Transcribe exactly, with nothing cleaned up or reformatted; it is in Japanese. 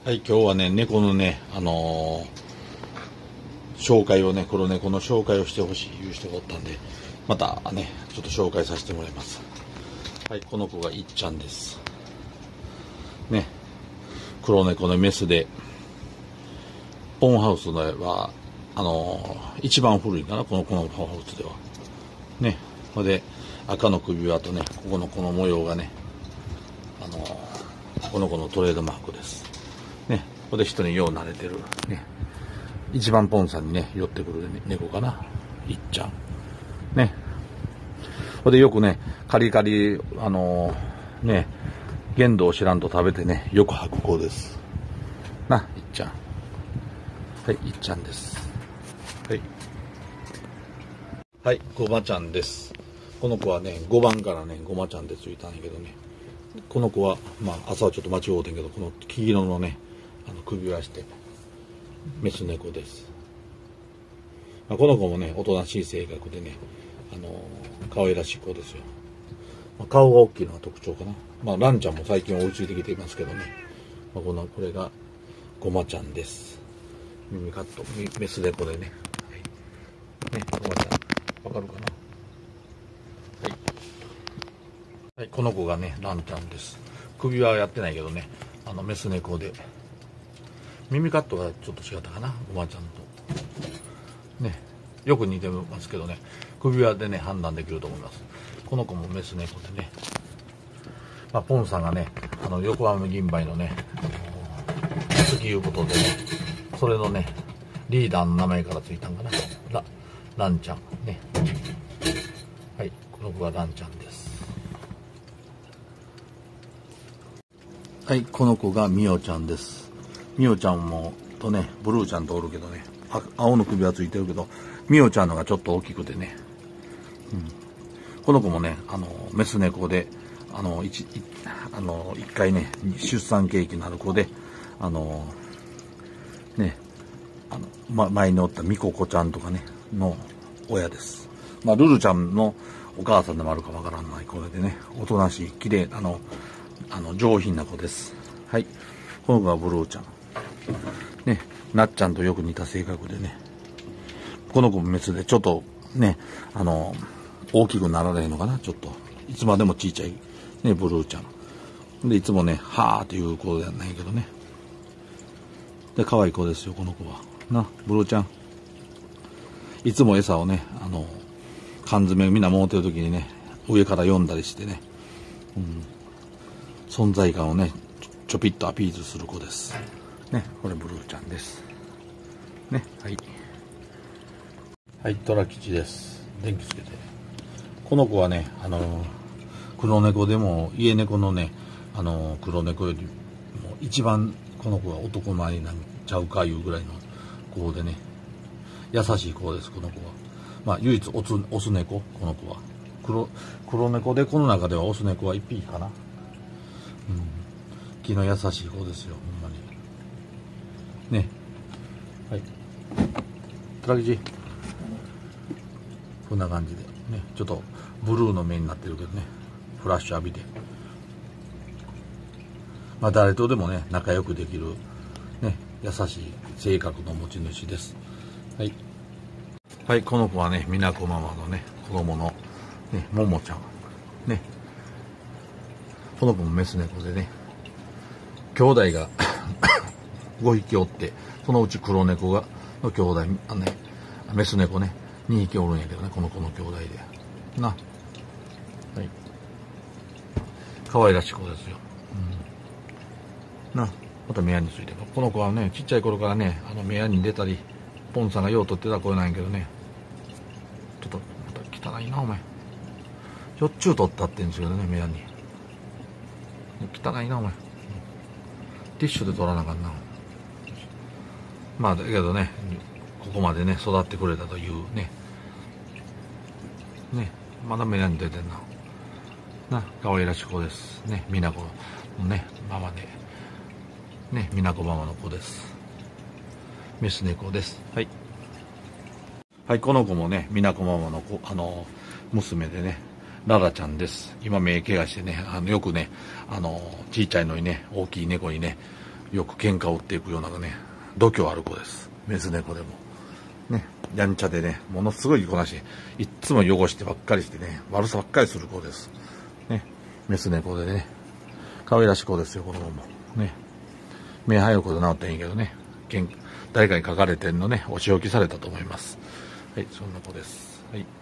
はい、今日はね、猫のね、あのー、紹介をね、黒猫の紹介をしてほしいいう人がおったんで、またね、ちょっと紹介させてもらいます。はい、この子がいっちゃんです。ね、黒猫のメスで、ポンハウスでは、あのー、一番古いかな、この子のポンハウスでは。ね、これで、赤の首輪とね、ここのこの模様がね、あのー、この子のトレードマークです。ね、ここで人によう慣れてる、ね、一番ポンさんにね、寄ってくる猫かな、いっちゃん。ね。これでよくね、カリカリ、あのー、ね、限度を知らんと食べてね、よく吐く子です。な、いっちゃん。はい、いっちゃんです。はい。はい、ごまちゃんです。この子はね、ごばんからね、ごまちゃんってついたんやけどね、この子は、まあ、朝はちょっと間違うてんけど、この黄色のね、あの首輪して、メス猫です。まあ、この子もね、おとなしい性格でね、あのー、可愛らしい子ですよ。まあ、顔が大きいのが特徴かな。まあ、ランちゃんも最近追いついてきていますけどね。まあ、この、これが、ごまちゃんです。耳カット、メス猫でね。はい、ね、ごまちゃん、わかるかな。はい。はい、この子がね、ランちゃんです。首はやってないけどね、あの、メス猫で。耳カットがちょっと違ったかな、ごまちゃんと。ね、よく似てますけどね、首輪でね、判断できると思います。この子もメス猫でね、まあ、ポンさんがね、あの、横浜銀杯のね、あのー、好きいうことでね、それのね、リーダーの名前からついたんかな、ラ、ランちゃん、ね。はい、この子がランちゃんです。はい、この子がミオちゃんです。ミオちゃんも、とね、ブルーちゃんとおるけどね、青の首はついてるけど、ミオちゃんのがちょっと大きくてね、うん、この子もね、あの、メス猫で、あの、一、あの、一回ね、出産経験のある子で、あの、ね、あの、ま、前におったミココちゃんとかね、の親です。まあ、ルルちゃんのお母さんでもあるかわからない子でね、おとなしい、綺麗、あの、あの、上品な子です。はい。この子がブルーちゃん。ね、なっちゃんとよく似た性格でね、この子もメスでちょっとね、あの、大きくなられへんのかな、ちょっと。いつまでもちいちゃい、ね、ブルーちゃん。で、いつもね、はーっていう子じゃないけどね。で、可愛い子ですよ、この子は。な、ブルーちゃん。いつも餌をね、あの、缶詰みんな持ってる時にね、上から読んだりしてね、うん、存在感をね、ちょぴっとアピールする子です。ね、これブルーちゃんです。ね、はい。はい、トラ吉です。電気つけて。この子はね、あの、黒猫でも、家猫のね、あの、黒猫よりも一番この子は男前になんちゃうかいうぐらいの子でね、優しい子です、この子は。まあ、唯一オス、オス猫、この子は。黒、黒猫でこの中ではオス猫はいっぴきかな。うん。気の優しい子ですよ、ほんまに。ね。はい。トラ吉。こんな感じで。ね。ちょっとブルーの目になってるけどね。フラッシュ浴びて。まあ、誰とでもね、仲良くできる、ね、優しい性格の持ち主です。はい。はい、この子はね、みなこママのね、子供の、ね、ももちゃん。ね。この子もメス猫でね、兄弟がごひきおって、そのうち黒猫が、の兄弟、あのね、メス猫ね、にひきおるんやけどね、この子の兄弟で。な。はい。可愛らしい子ですよ。うん、な。また目やについてる。この子はね、ちっちゃい頃からね、あの目やに出たり、ポンさんがよう取ってた子なんやけどね、ちょっと、また汚いな、お前。しょっちゅう取ったってんですけどね、目やに。汚いな、お前。ティッシュで取らなあかんな。まあ、だけどね、ここまでね、育ってくれたというね。ね、まだ目やに出てんな。な、可愛らしい子です。ね、みなこのね、ママで。ね、みなこママの子です。メス猫です。はい。はい、この子もね、みなこママの子、あの、娘でね、ララちゃんです。今目怪我してね、あの、よくね、あの、ちいちゃいのにね、大きい猫にね、 よく喧嘩を売っていくようなね、度胸ある子です。メス猫でも。ね、やんちゃでね、ものすごい子なし、いっつも汚してばっかりしてね、悪さばっかりする子です。ね、メス猫でね、可愛らしい子ですよ、この子も。ね、目入ること治ったらいいけどね、誰かに書かれてんのね、お仕置きされたと思います。はい、そんな子です。はい。